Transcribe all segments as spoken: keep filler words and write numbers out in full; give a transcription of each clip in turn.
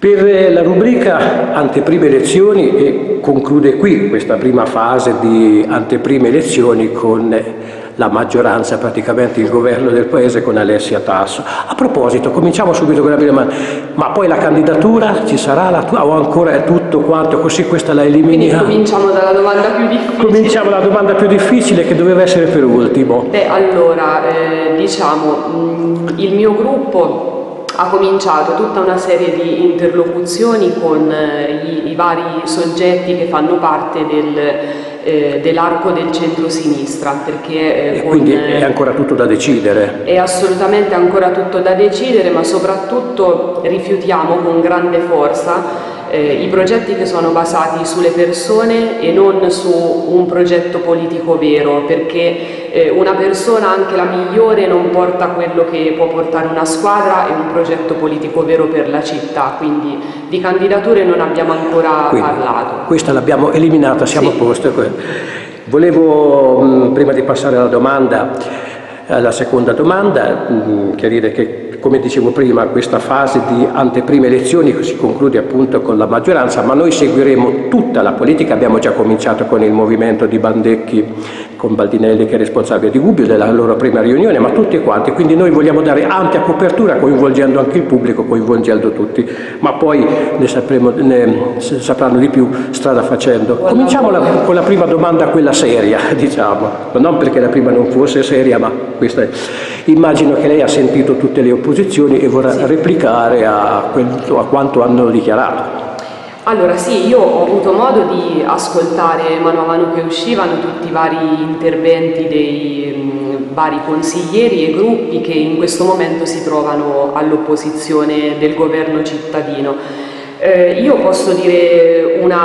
Per la rubrica anteprime elezioni, e conclude qui questa prima fase di anteprime elezioni con la maggioranza, praticamente il governo del paese con Alessia Tasso. A proposito, cominciamo subito con la prima domanda, ma poi la candidatura ci sarà la tua o ancora è tutto quanto così questa la eliminiamo? Quindi cominciamo dalla domanda più difficile. Cominciamo dalla domanda più difficile che doveva essere per ultimo. Beh, allora, eh, diciamo, mh, il mio gruppo ha cominciato tutta una serie di interlocuzioni con eh, i, i vari soggetti che fanno parte del, eh, dell'arco del centro-sinistra, perché eh, e quindi con, è ancora tutto da decidere? È assolutamente ancora tutto da decidere, ma soprattutto rifiutiamo con grande forza Eh, i progetti che sono basati sulle persone e non su un progetto politico vero, perché eh, una persona, anche la migliore, non porta quello che può portare una squadra e un progetto politico vero per la città, quindi di candidature non abbiamo ancora quindi, parlato. Questa l'abbiamo eliminata, siamo sì. a posto. Volevo, mh, prima di passare alla domanda, alla seconda domanda, mh, chiarire che, come dicevo prima, questa fase di anteprime elezioni si conclude appunto con la maggioranza, ma noi seguiremo tutta la politica. Abbiamo già cominciato con il movimento di Bandecchi, con Baldinelli che è responsabile di Gubbio, della loro prima riunione, ma tutti quanti, quindi noi vogliamo dare ampia copertura coinvolgendo anche il pubblico, coinvolgendo tutti, ma poi ne, sapremo, ne sapranno di più strada facendo. Cominciamo la, con la prima domanda, quella seria, diciamo, non perché la prima non fosse seria, ma questa è. Immagino che lei ha sentito tutte le opposizioni e vorrà sì. replicare a, quello, a quanto hanno dichiarato. Allora sì, io ho avuto modo di ascoltare mano a mano che uscivano tutti i vari interventi dei mh, vari consiglieri e gruppi che in questo momento si trovano all'opposizione del governo cittadino. Eh, io posso dire una,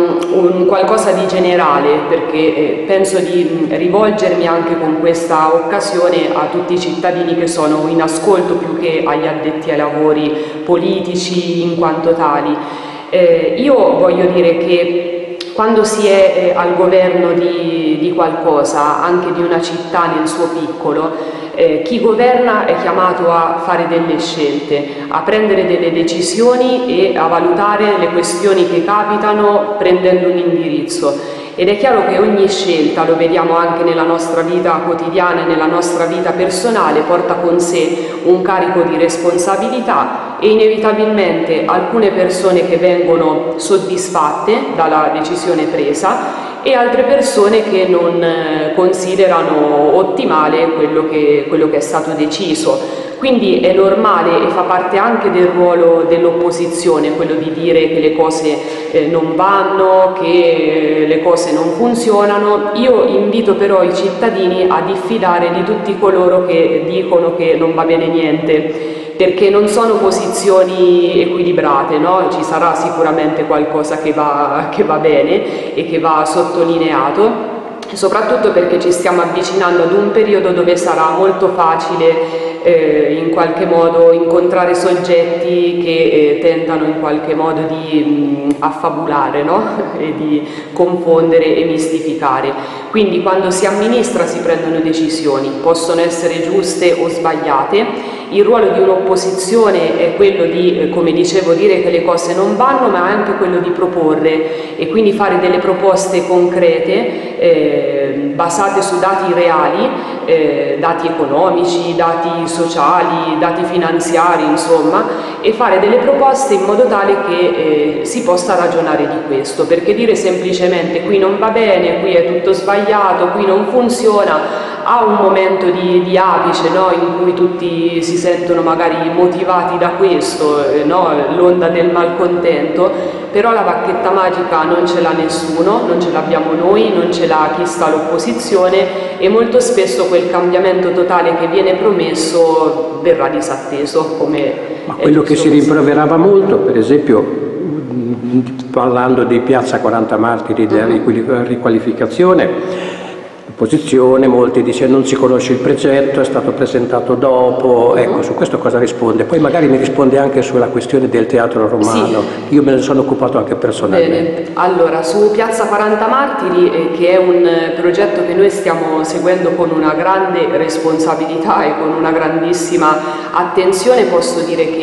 un qualcosa di generale, perché eh, penso di rivolgermi anche con questa occasione a tutti i cittadini che sono in ascolto più che agli addetti ai lavori politici in quanto tali. Eh, io voglio dire che quando si è eh, al governo di, di qualcosa, anche di una città nel suo piccolo, Eh, chi governa è chiamato a fare delle scelte, a prendere delle decisioni e a valutare le questioni che capitano prendendo un indirizzo. Ed è chiaro che ogni scelta, lo vediamo anche nella nostra vita quotidiana e nella nostra vita personale, porta con sé un carico di responsabilità e inevitabilmente alcune persone che vengono soddisfatte dalla decisione presa e altre persone che non considerano ottimale quello che, quello che è stato deciso. Quindi è normale e fa parte anche del ruolo dell'opposizione quello di dire che le cose eh, non vanno, che le cose non funzionano. Io invito però i cittadini a diffidare di tutti coloro che dicono che non va bene niente, perché non sono posizioni equilibrate, no? Ci sarà sicuramente qualcosa che va, che va bene e che va sottolineato, soprattutto perché ci stiamo avvicinando ad un periodo dove sarà molto facile eh, in qualche modo incontrare soggetti che eh, tentano in qualche modo di mh, affabulare, no? E di confondere e mistificare. Quindi quando si amministra si prendono decisioni, possono essere giuste o sbagliate. Il ruolo di un'opposizione è quello di, come dicevo, dire che le cose non vanno, ma anche quello di proporre e quindi fare delle proposte concrete eh, basate su dati reali, eh, dati economici, dati sociali, dati finanziari, insomma, e fare delle proposte in modo tale che eh, si possa ragionare di questo, perché dire semplicemente qui non va bene, qui è tutto sbagliato, qui non funziona, ha un momento di, di apice, no? In cui tutti si sentono magari motivati da questo, eh, no? L'onda del malcontento, però la bacchetta magica non ce l'ha nessuno, non ce l'abbiamo noi, non ce l'ha chi sta all'opposizione e molto spesso quel cambiamento totale che viene promesso verrà disatteso. Come Ma quello che si rimproverava molto, per esempio, parlando di Piazza quaranta Martiri, della uh-huh. riqualificazione, posizione, molti dicono non si conosce il progetto, è stato presentato dopo, ecco, su questo cosa risponde? Poi magari mi risponde anche sulla questione del teatro romano, sì. Io me ne sono occupato anche personalmente. Bene. Allora, su Piazza quaranta Martiri, eh, che è un progetto che noi stiamo seguendo con una grande responsabilità e con una grandissima attenzione, posso dire che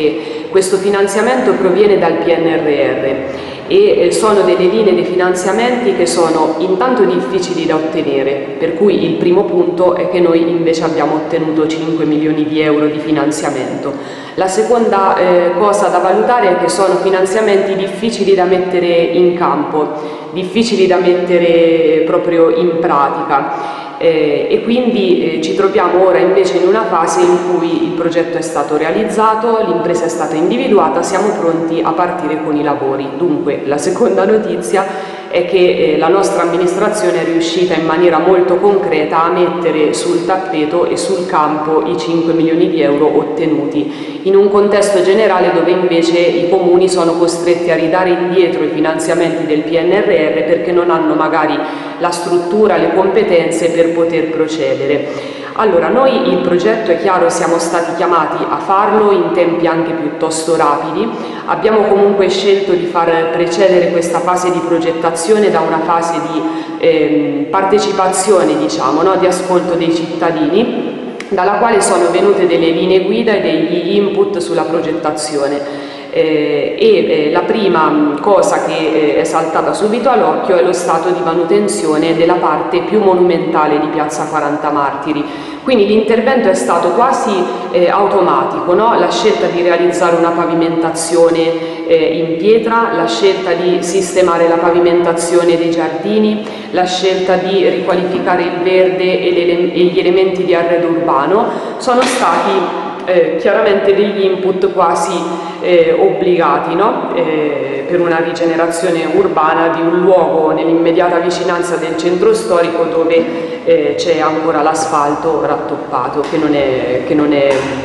Questo finanziamento proviene dal P N R R e sono delle linee di finanziamenti che sono intanto difficili da ottenere, per cui il primo punto è che noi invece abbiamo ottenuto cinque milioni di euro di finanziamento. La seconda eh, cosa da valutare è che sono finanziamenti difficili da mettere in campo, difficili da mettere proprio in pratica. Eh, e quindi eh, ci troviamo ora invece in una fase in cui il progetto è stato realizzato, l'impresa è stata individuata, siamo pronti a partire con i lavori. Dunque la seconda notizia è che eh, la nostra amministrazione è riuscita in maniera molto concreta a mettere sul tappeto e sul campo i cinque milioni di euro ottenuti, in un contesto generale dove invece i comuni sono costretti a ridare indietro i finanziamenti del P N R R perché non hanno magari la struttura, le competenze per poter procedere. Allora, noi il progetto, è chiaro, siamo stati chiamati a farlo in tempi anche piuttosto rapidi. Abbiamo comunque scelto di far precedere questa fase di progettazione da una fase di eh, partecipazione, diciamo, no? Di ascolto dei cittadini, dalla quale sono venute delle linee guida e degli input sulla progettazione. Eh, e eh, la prima cosa che eh, è saltata subito all'occhio è lo stato di manutenzione della parte più monumentale di Piazza quaranta Martiri. Quindi l'intervento è stato quasi eh, automatico, no? La scelta di realizzare una pavimentazione eh, in pietra, la scelta di sistemare la pavimentazione dei giardini, la scelta di riqualificare il verde e, le, e gli elementi di arredo urbano sono stati Eh, chiaramente degli input quasi eh, obbligati, no? eh, per una rigenerazione urbana di un luogo nell'immediata vicinanza del centro storico dove eh, c'è ancora l'asfalto rattoppato che non è, che non è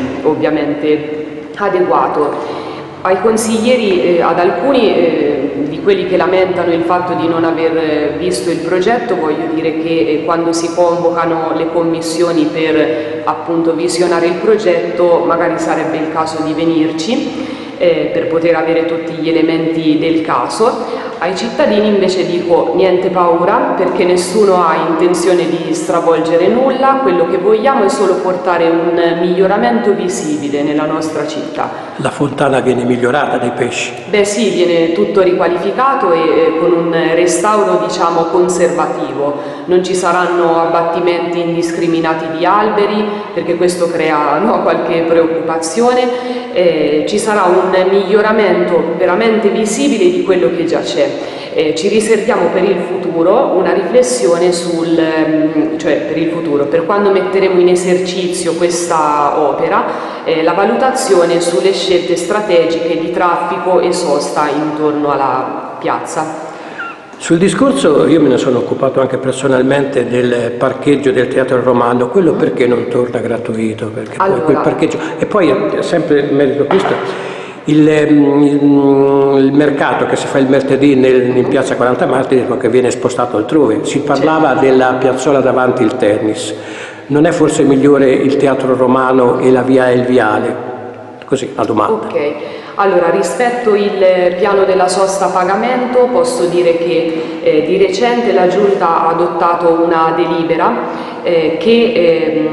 ovviamente adeguato. Ai consiglieri, eh, ad alcuni eh, di quelli che lamentano il fatto di non aver visto il progetto, voglio dire che eh, quando si convocano le commissioni per appunto visionare il progetto magari sarebbe il caso di venirci eh, per poter avere tutti gli elementi del caso. Ai cittadini invece dico niente paura, perché nessuno ha intenzione di stravolgere nulla, quello che vogliamo è solo portare un miglioramento visibile nella nostra città. La fontana viene migliorata dei pesci? Beh sì, viene tutto riqualificato e eh, con un restauro diciamo conservativo. Non ci saranno abbattimenti indiscriminati di alberi, perché questo crea no, qualche preoccupazione. Eh, ci sarà un miglioramento veramente visibile di quello che già c'è. Eh, ci riserviamo per il futuro una riflessione sul, ehm, cioè per il futuro, per quando metteremo in esercizio questa opera, eh, la valutazione sulle scelte strategiche di traffico e sosta intorno alla piazza. Sul discorso io me ne sono occupato anche personalmente del parcheggio del Teatro Romano, quello perché non torna gratuito? Perché allora, poi quel parcheggio, e poi sempre in merito a questo, il, il, il mercato che si fa il martedì nel, in piazza quaranta Martiri che viene spostato altrove, si parlava certo. della piazzola davanti il tennis, non è forse migliore il Teatro Romano e la via El Viale? Così, la domanda. Ok. Allora, rispetto il piano della sosta a pagamento, posso dire che eh, di recente la Giunta ha adottato una delibera eh, che eh,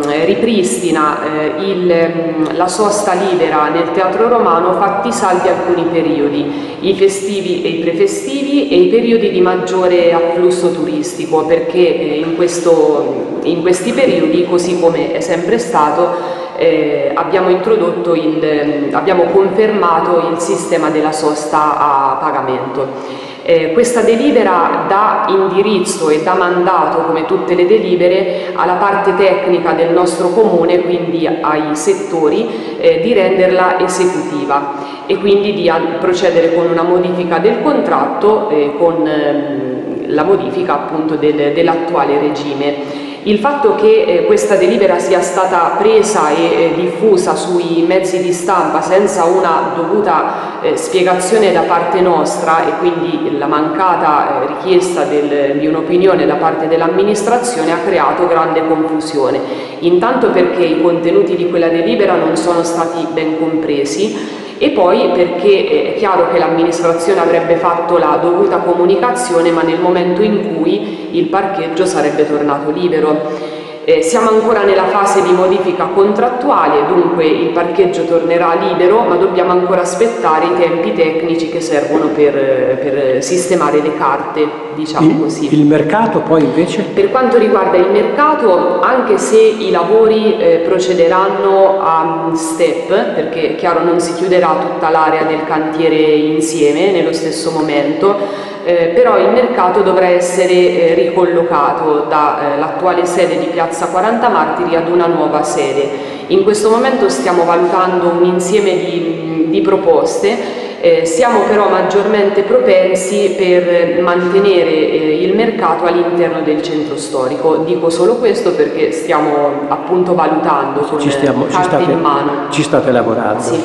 ripristina eh, il, la sosta libera nel Teatro Romano, fatti salvi alcuni periodi, i festivi e i prefestivi e i periodi di maggiore afflusso turistico, perché eh, in, questo, in questi periodi, così come è sempre stato, Eh, abbiamo introdotto il, eh, abbiamo confermato il sistema della sosta a pagamento. Eh, questa delibera dà indirizzo e dà mandato, come tutte le delibere, alla parte tecnica del nostro comune, quindi ai settori, eh, di renderla esecutiva e quindi di procedere con una modifica del contratto, eh, con eh, la modifica appunto del, dell'attuale regime. Il fatto che eh, questa delibera sia stata presa e eh, diffusa sui mezzi di stampa senza una dovuta eh, spiegazione da parte nostra e quindi la mancata eh, richiesta del, di un'opinione da parte dell'amministrazione ha creato grande confusione. Intanto perché i contenuti di quella delibera non sono stati ben compresi, e poi perché è chiaro che l'amministrazione avrebbe fatto la dovuta comunicazione, ma nel momento in cui il parcheggio sarebbe tornato libero. Eh, siamo ancora nella fase di modifica contrattuale, dunque il parcheggio tornerà libero, ma dobbiamo ancora aspettare i tempi tecnici che servono per, per sistemare le carte, diciamo il, così. Il mercato poi invece? Per quanto riguarda il mercato, anche se i lavori eh, procederanno a step, perché chiaro non si chiuderà tutta l'area del cantiere insieme nello stesso momento, Eh, però il mercato dovrà essere eh, ricollocato dall'attuale eh, sede di Piazza quaranta Martiri ad una nuova sede. In questo momento stiamo valutando un insieme di, di proposte, eh, siamo però maggiormente propensi per mantenere eh, il mercato all'interno del centro storico. Dico solo questo perché stiamo appunto valutando con ci stiamo, carte ci state, in mano. Ci state lavorando. Sì.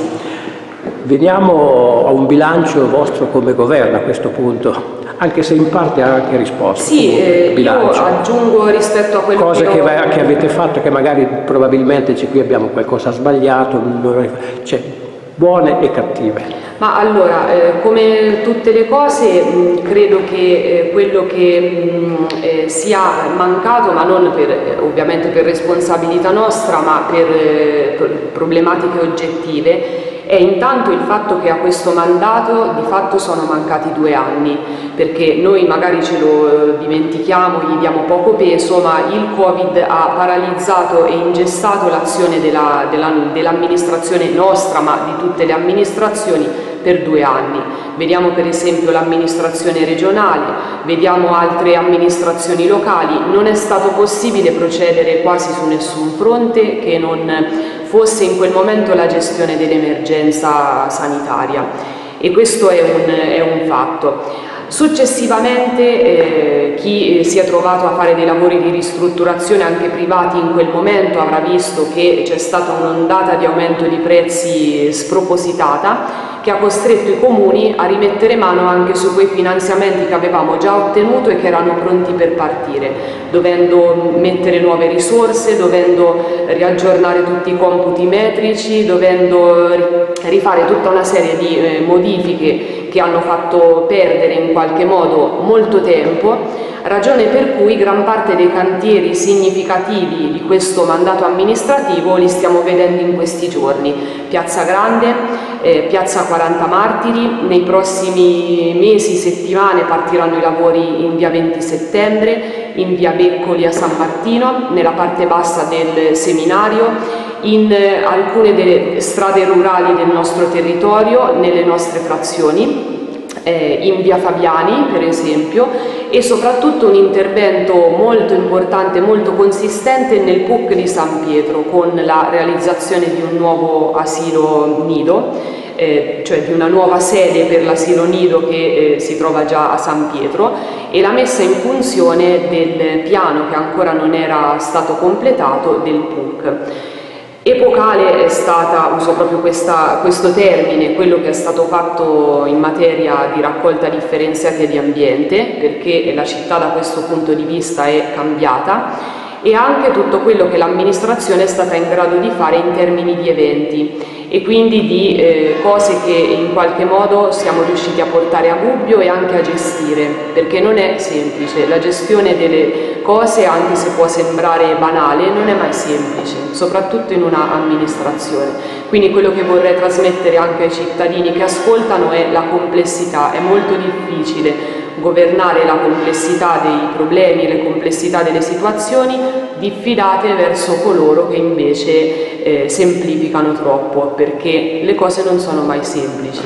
Veniamo a un bilancio vostro come governo a questo punto, anche se in parte ha anche risposto. Sì, eh, io aggiungo rispetto a quello cose che, che, ho... che avete fatto, che magari probabilmente qui abbiamo qualcosa sbagliato, cioè buone e cattive. Ma allora, eh, come tutte le cose, mh, credo che eh, quello che mh, eh, sia mancato, ma non per, eh, ovviamente per responsabilità nostra, ma per eh, problematiche oggettive, è intanto il fatto che a questo mandato di fatto sono mancati due anni, perché noi magari ce lo dimentichiamo, gli diamo poco peso, ma il Covid ha paralizzato e ingessato l'azione della, della, dell'amministrazione nostra, ma di tutte le amministrazioni, per due anni. Vediamo per esempio l'amministrazione regionale, vediamo altre amministrazioni locali, non è stato possibile procedere quasi su nessun fronte che non fosse in quel momento la gestione dell'emergenza sanitaria, e questo è un, è un fatto. Successivamente eh, chi si è trovato a fare dei lavori di ristrutturazione anche privati in quel momento avrà visto che c'è stata un'ondata di aumento di prezzi spropositata, che ha costretto i comuni a rimettere mano anche su quei finanziamenti che avevamo già ottenuto e che erano pronti per partire, dovendo mettere nuove risorse, dovendo riaggiornare tutti i computi metrici, dovendo rifare tutta una serie di eh, modifiche che hanno fatto perdere in qualche modo molto tempo, ragione per cui gran parte dei cantieri significativi di questo mandato amministrativo li stiamo vedendo in questi giorni. Piazza Grande, eh, Piazza quaranta Martiri, nei prossimi mesi, settimane partiranno i lavori in via venti settembre, in via Beccoli a San Martino, nella parte bassa del seminario, in eh, alcune delle strade rurali del nostro territorio, nelle nostre frazioni, eh, in via Fabiani per esempio, e soprattutto un intervento molto importante, molto consistente nel P U C di San Pietro, con la realizzazione di un nuovo asilo nido, eh, cioè di una nuova sede per l'asilo nido che eh, si trova già a San Pietro, e la messa in funzione del piano che ancora non era stato completato del P U C. Epocale è stata, uso proprio questa, questo termine, quello che è stato fatto in materia di raccolta differenziata di ambiente, perché la città da questo punto di vista è cambiata, e anche tutto quello che l'amministrazione è stata in grado di fare in termini di eventi e quindi di eh, cose che in qualche modo siamo riusciti a portare a Gubbio e anche a gestire, perché non è semplice. La gestione delle cose, anche se può sembrare banale, non è mai semplice, soprattutto in una amministrazione. Quindi quello che vorrei trasmettere anche ai cittadini che ascoltano è la complessità. È molto difficile governare la complessità dei problemi, le complessità delle situazioni, diffidate verso coloro che invece eh, semplificano troppo, perché le cose non sono mai semplici.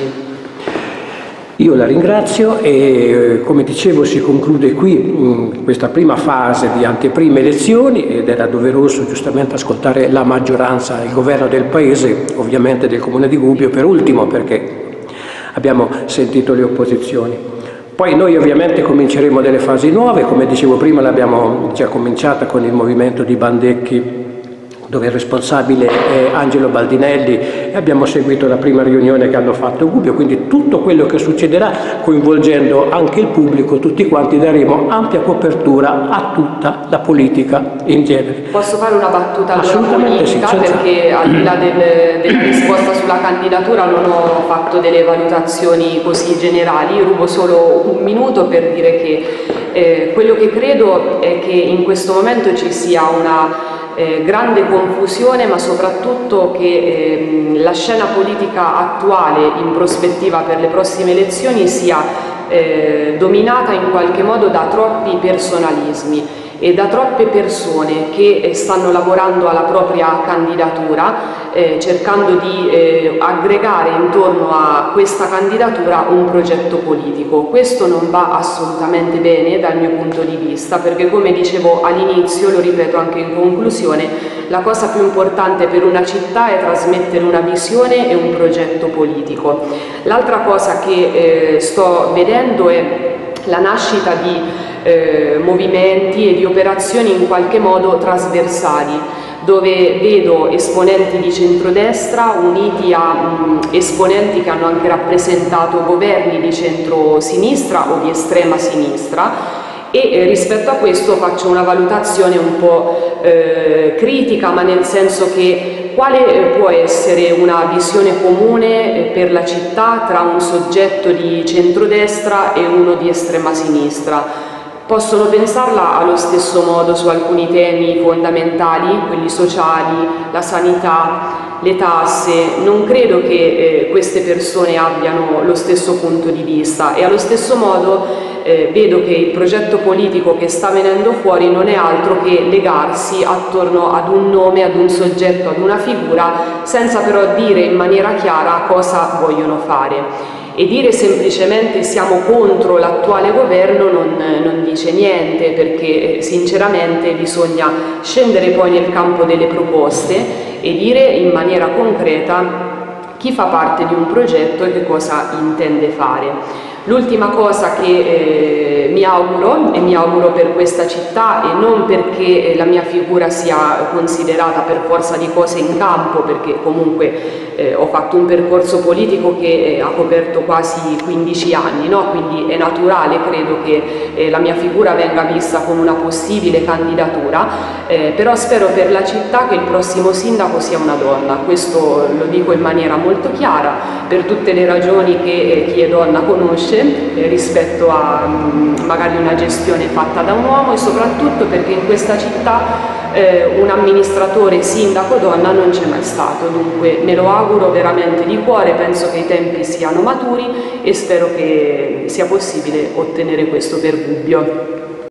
Io la ringrazio e, come dicevo, si conclude qui mh, questa prima fase di anteprime elezioni, ed era doveroso giustamente ascoltare la maggioranza, il governo del Paese, ovviamente del Comune di Gubbio per ultimo, perché abbiamo sentito le opposizioni. Poi noi ovviamente cominceremo delle fasi nuove, come dicevo prima l'abbiamo già cominciata con il movimento di Bandecchi, dove il responsabile è Angelo Baldinelli, e abbiamo seguito la prima riunione che hanno fatto a Gubbio, quindi tutto quello che succederà, coinvolgendo anche il pubblico, tutti quanti daremo ampia copertura a tutta la politica in genere. Posso fare una battuta allora Assolutamente politica, sì, perché al di là del, della risposta sulla candidatura non ho fatto delle valutazioni così generali, rubo solo un minuto per dire che Eh, quello che credo è che in questo momento ci sia una Eh, grande confusione, ma soprattutto che eh, la scena politica attuale in prospettiva per le prossime elezioni sia eh, dominata in qualche modo da troppi personalismi e da troppe persone che eh, stanno lavorando alla propria candidatura, eh, cercando di eh, aggregare intorno a questa candidatura un progetto politico. Questo non va assolutamente bene dal mio punto di vista, perché come dicevo all'inizio, lo ripeto anche in conclusione, la cosa più importante per una città è trasmettere una visione e un progetto politico. L'altra cosa che eh, sto vedendo è la nascita di Eh, movimenti e di operazioni in qualche modo trasversali, dove vedo esponenti di centrodestra uniti a mh, esponenti che hanno anche rappresentato governi di centrosinistra o di estrema sinistra, e eh, rispetto a questo faccio una valutazione un po' eh, critica, ma nel senso che quale può essere una visione comune per la città tra un soggetto di centrodestra e uno di estrema sinistra? Possono pensarla allo stesso modo su alcuni temi fondamentali, quelli sociali, la sanità, le tasse. Non credo che eh, queste persone abbiano lo stesso punto di vista, e allo stesso modo eh, vedo che il progetto politico che sta venendo fuori non è altro che legarsi attorno ad un nome, ad un soggetto, ad una figura, senza però dire in maniera chiara cosa vogliono fare. E dire semplicemente siamo contro l'attuale governo non, non dice niente, perché sinceramente bisogna scendere poi nel campo delle proposte e dire in maniera concreta chi fa parte di un progetto e che cosa intende fare. L'ultima cosa che eh, mi auguro, e mi auguro per questa città, e non perché la mia figura sia considerata per forza di cose in campo, perché comunque eh, ho fatto un percorso politico che eh, ha coperto quasi quindici anni, no? Quindi è naturale, credo, che eh, la mia figura venga vista come una possibile candidatura, eh, però spero per la città che il prossimo sindaco sia una donna. Questo lo dico in maniera molto chiara, per tutte le ragioni che eh, chi è donna conosce, eh, rispetto a mh, magari una gestione fatta da un uomo, e soprattutto perché in questa città eh, un amministratore sindaco donna non c'è mai stato. Dunque me lo auguro veramente di cuore, penso che i tempi siano maturi e spero che sia possibile ottenere questo per Gubbio.